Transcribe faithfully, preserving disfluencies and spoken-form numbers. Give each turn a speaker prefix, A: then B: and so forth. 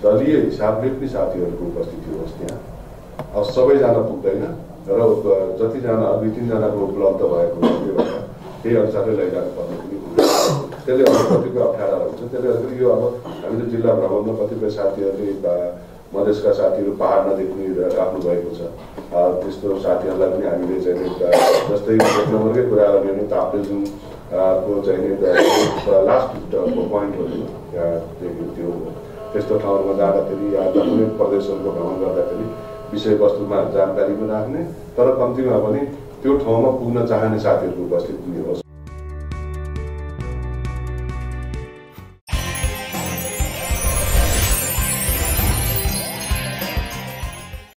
A: दलीय हिसाबले पनि साथीहरूको उपस्थिति होस् त्यहाँ। अब सबैजना पुग्दैन र जतिजना दुई तिनजनाको उपलब्ध भएको हुनाले गर्दा त्यही अनुसारले लैजानु पर्ने पनि हुन्छ। त्यसले अलिक कतिपय अप्ठ्याराहरू हुन्छ। त्यसले गर्दाखेरि यो अब हामीले जिल्ला भ्रमणमा कतिपय साथीहरूले मधेसका साथीहरू पहाड नजिक पनि राख्नु भएको छ। त्यस्तो साथीहरूलाई पनि हामीले चाहिँ जस्तै एक नम्बरकै कुरा गर्ने भने ताप्लेजुङ को चाहिँ लास्ट पोइन्टहरू त्यो त्यस्तो ठाउँहरूमा जाँदाखेरि या कुनै प्रदेशहरूको भ्रमण गर्दाखेरि विषयवस्तुमा जानकारी पनि राख्ने, तर कम्तीमा पनि त्यो ठाउँमा पुग्न चाहने साथीहरूको उपस्थिति पनि होस्।